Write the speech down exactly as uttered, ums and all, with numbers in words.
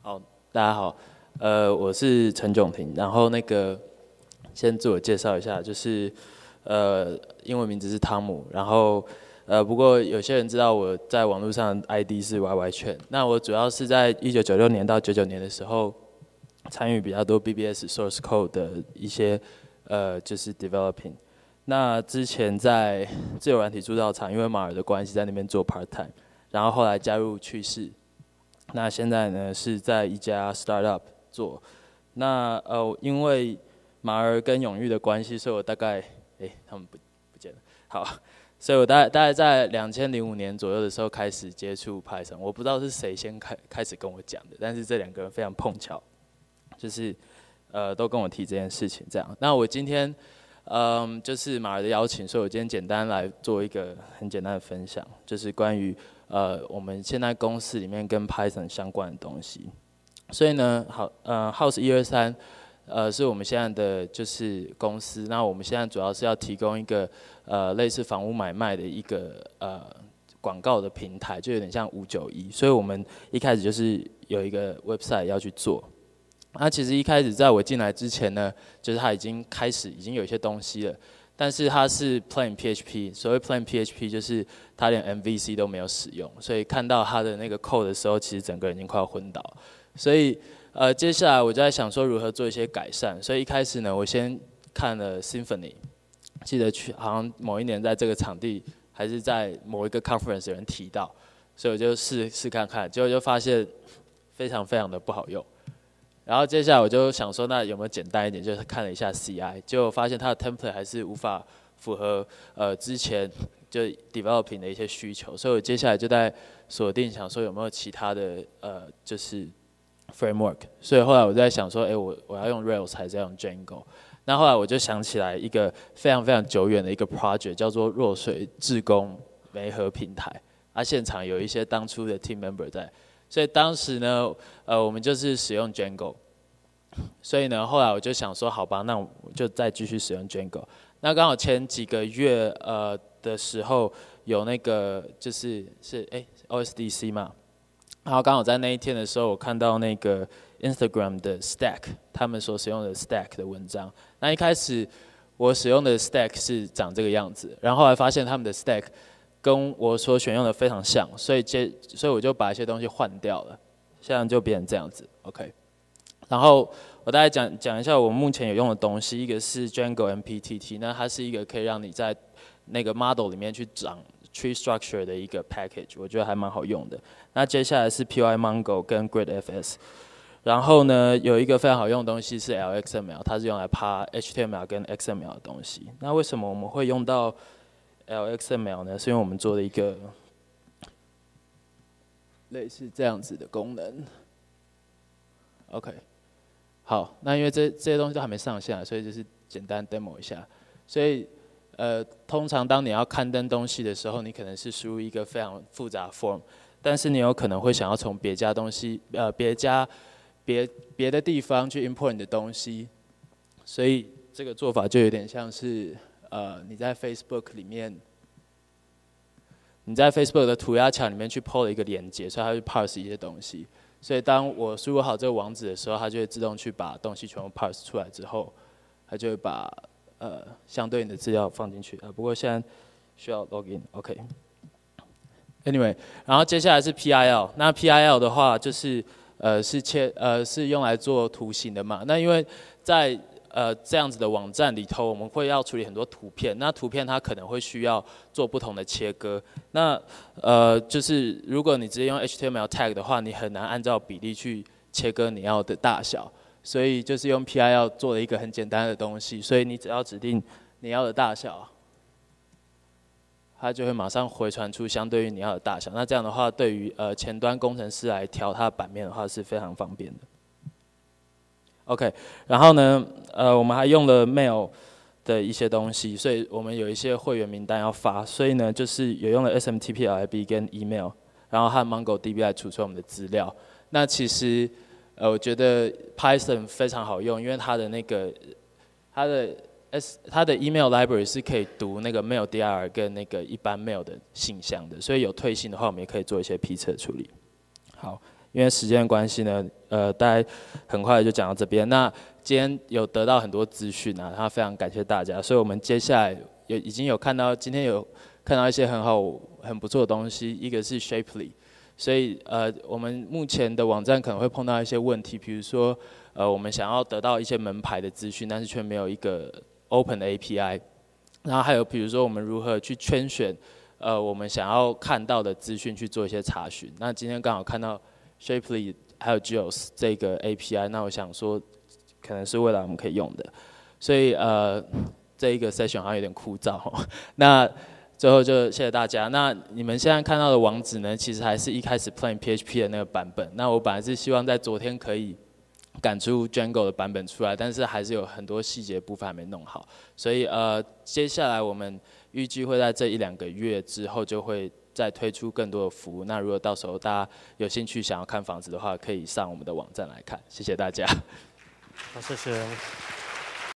好，大家好，呃，我是陈炯廷，然后那个先自我介绍一下，就是呃，英文名字是汤姆，然后呃，不过有些人知道我在网络上的 I D 是 yychen，那我主要是在一九九六年到九九年的时候参与比较多 B B S source code 的一些呃，就是 developing。那之前在自由软体铸造厂，因为马尔的关系，在那边做 part time， 然后后来加入趋势。那现在呢是在一家 startup 做，那呃因为马儿跟永裕的关系，所以我大概哎他们不不见了，好，所以我大概大概在两千零五年左右的时候开始接触 Python， 我不知道是谁先开开始跟我讲的，但是这两个人非常碰巧，就是呃都跟我提这件事情这样。那我今天嗯就是马儿的邀请，所以我今天简单来做一个很简单的分享，就是关于。呃，我们现在公司里面跟 Python 相关的东西，所以呢，好，呃 ，House 一二三，呃，是我们现在的就是公司。那我们现在主要是要提供一个呃类似房屋买卖的一个呃广告的平台，就有点像五九一。所以我们一开始就是有一个 website 要去做。那其实一开始在我进来之前呢，就是它已经开始已经有一些东西了。但是它是 plain P H P， 所谓 plain P H P 就是它连 M V C 都没有使用，所以看到它的那个 code 的时候，其实整个人已经快要昏倒。所以呃，接下来我就在想说如何做一些改善。所以一开始呢，我先看了 Symfony， 记得去好像某一年在这个场地还是在某一个 conference 有人提到，所以我就试试看看，结果就发现非常非常的不好用。然后接下来我就想说，那有没有简单一点？就是看了一下 C I， 结果发现它的 template 还是无法符合呃之前就 developing 的一些需求，所以我接下来就在锁定想说有没有其他的呃就是 framework。所以后来我在想说，哎，我我要用 Rails 还是要用 Django？ 那后来我就想起来一个非常非常久远的一个 project， 叫做弱水志工媒合平台，啊，现场有一些当初的 team member 在。所以当时呢，呃，我们就是使用 Django， 所以呢，后来我就想说，好吧，那我就再继续使用 Django。那刚好前几个月呃的时候，有那个就是是哎 O S D C 嘛，然后刚好在那一天的时候，我看到那个 Instagram 的 Stack 他们所使用的 Stack 的文章。那一开始我使用的 Stack 是长这个样子，然后后来发现他们的 Stack跟我所选用的非常像，所以接，所以我就把一些东西换掉了，现在就变成这样子 ，OK。然后我大概讲讲一下我目前有用的东西，一个是 Django M P T T， 那它是一个可以让你在那个 model 里面去长 tree structure 的一个 package， 我觉得还蛮好用的。那接下来是 PyMongo 跟 GridFS， 然后呢有一个非常好用的东西是 L X M L， 它是用来爬 H T M L 跟 X M L 的东西。那为什么我们会用到L X M L 呢？是因为我们做了一个类似这样子的功能。OK， 好，那因为这这些东西都还没上线，所以就是简单 demo 一下。所以呃，通常当你要刊登东西的时候，你可能是输入一个非常复杂的 form， 但是你有可能会想要从别家东西呃别家别别的地方去 import 你的东西，所以这个做法就有点像是。呃，你在 Facebook 里面，你在 Facebook 的涂鸦墙里面去 po 了一个连接，所以它会 parse 一些东西。所以当我输入好这个网址的时候，它就会自动去把东西全部 parse 出来之后，它就会把呃相对应的资料放进去。啊，不过现在需要 login，OK。Anyway， 然后接下来是 P I L， 那 P I L 的话就是呃是切呃是用来做图形的嘛。那因为在呃，这样子的网站里头，我们会要处理很多图片。那图片它可能会需要做不同的切割。那呃，就是如果你直接用 H T M L tag 的话，你很难按照比例去切割你要的大小。所以就是用 P I L 做了一个很简单的东西。所以你只要指定你要的大小，它就会马上回传出相对于你要的大小。那这样的话，对于呃前端工程师来调它的版面的话，是非常方便的。OK， 然后呢，呃，我们还用了 Mail 的一些东西，所以我们有一些会员名单要发，所以呢，就是有用了 S M T P L I B 跟 email， 然后和 MongoDB 来储存我们的资料。那其实，呃，我觉得 Python 非常好用，因为它的那个它的 S 它的 email library 是可以读那个 mail D R 跟那个一般 mail 的信箱的，所以有退信的话，我们也可以做一些批测处理。好。 因为时间的关系呢，呃，大概很快就讲到这边。那今天有得到很多资讯啊，他非常感谢大家，所以我们接下来有已经有看到，今天有看到一些很好、很不错的东西。一个是 Shapely， 所以呃，我们目前的网站可能会碰到一些问题，比如说呃，我们想要得到一些门牌的资讯，但是却没有一个 Open 的 A P I。然后还有比如说我们如何去圈选呃我们想要看到的资讯去做一些查询。那今天刚好看到 Shapely 还有 G E O S 这个 A P I， 那我想说可能是未来我们可以用的。所以呃这一个 session 好像有点枯燥哦。那最后就谢谢大家。那你们现在看到的网址呢，其实还是一开始 Plain P H P 的那个版本。那我本来是希望在昨天可以赶出 Django 的版本出来，但是还是有很多细节部分还没弄好。所以呃接下来我们预计会在这一两个月之后就会再推出更多的服务。那如果到时候大家有兴趣想要看房子的话，可以上我们的网站来看。谢谢大家。 好，谢谢。